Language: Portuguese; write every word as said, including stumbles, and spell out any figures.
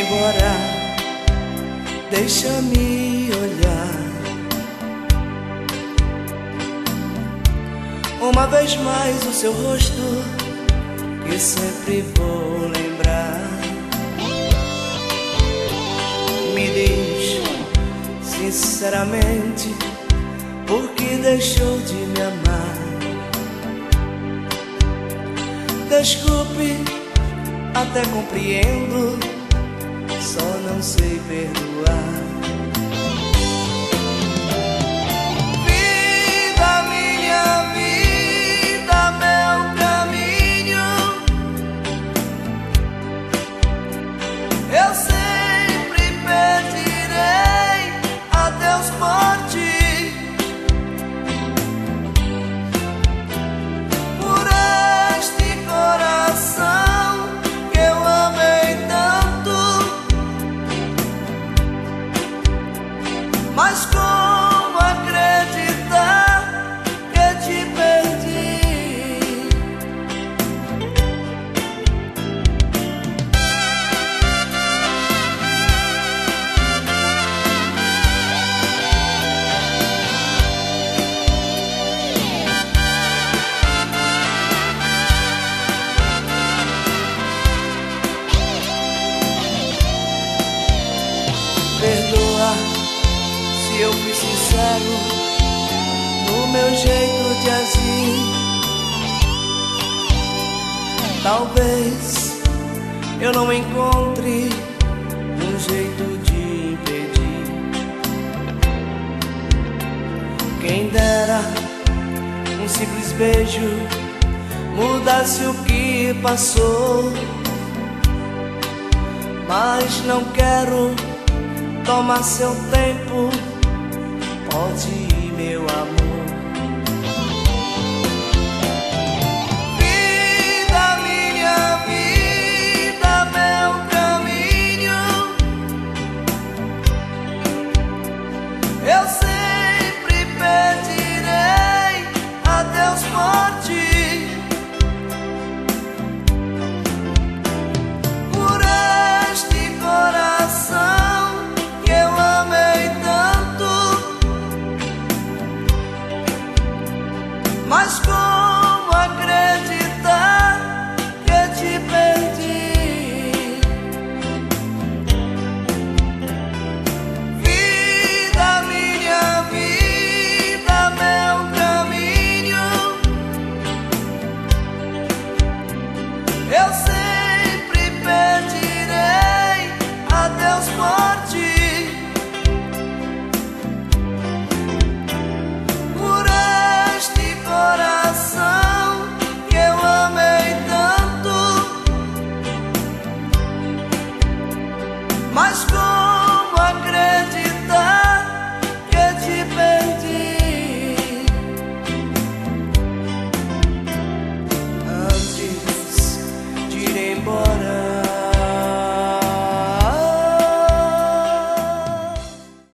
embora, deixa-me olhar uma vez mais o seu rosto, que sempre vou lembrar. Me diz sinceramente por que deixou de me amar. Desculpe, até compreendo, só não sei perdoar. Vida, minha vida, meu caminho, eu sempre pedirei a Deus por ti, por este coração que eu amei tanto. Mas como acreditar que te perdi? Perdoa se eu fui sincero no meu jeito de agir. Talvez eu não encontre um jeito de impedir. Quem dera um simples beijo mudasse o que passou, mas não quero tomar seu tempo. Pode ir, meu amor. Vida, minha vida, meu caminho, eu sempre pedirei a Deus por ti, por este coração que eu amei tanto. Mas como